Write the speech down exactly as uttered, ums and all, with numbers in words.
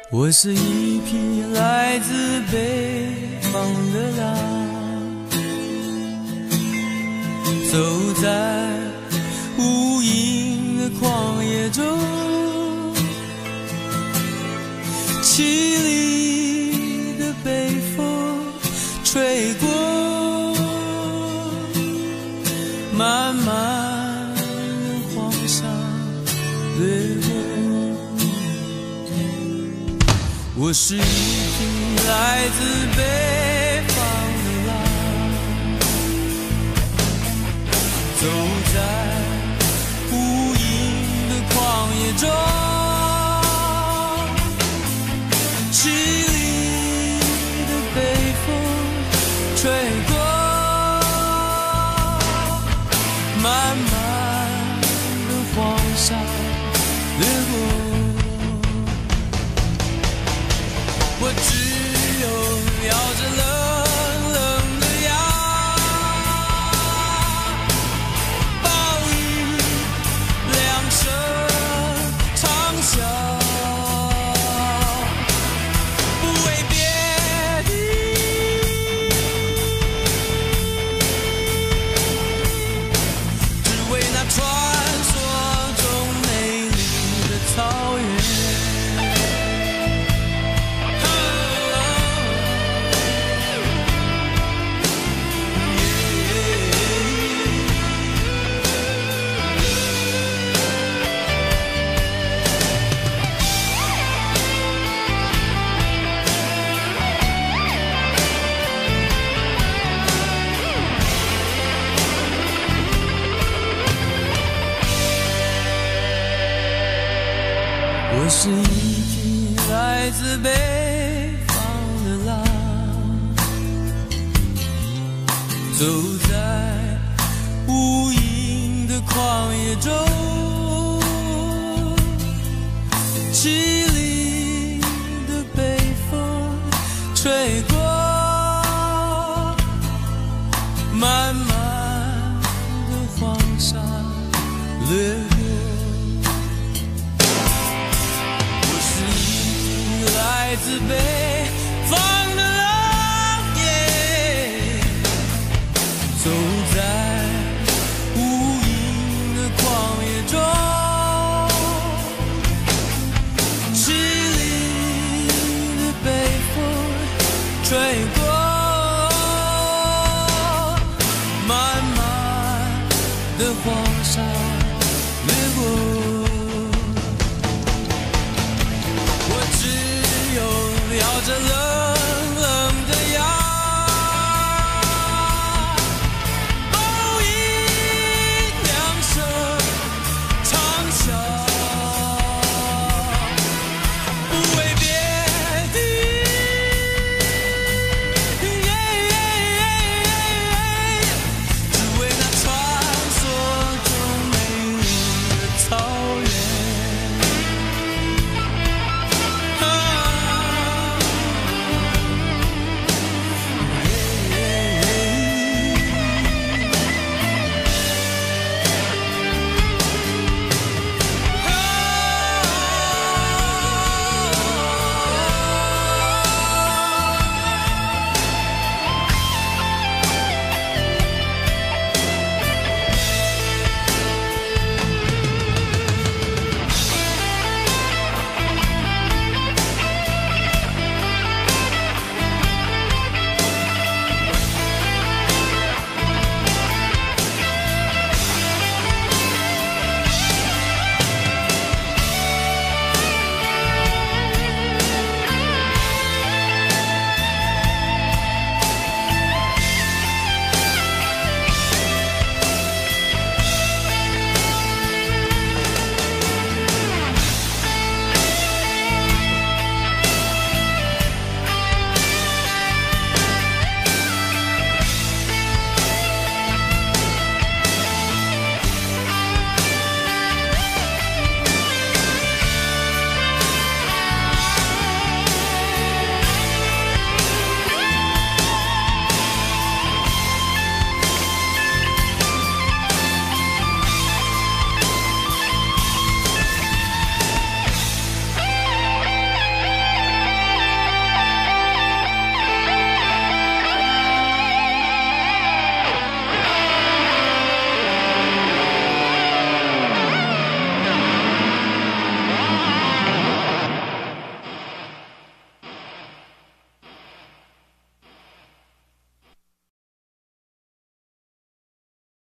我是一匹来自北方的狼，走在无垠的旷野中，凄厉的北风吹过，漫漫的黄沙掠过。我是一匹来自北方的狼，走在无垠的旷野中，凄厉的北风吹过，漫漫的黄沙掠过。我只有咬着冷冷的牙，暴雨两声长啸，不为别的，只为那传说中美丽的草原。我是一匹来自北方的狼，走在无垠的旷野中，凄厉的北风吹过，漫漫的黄沙掠过。来自北方的狼，耶，走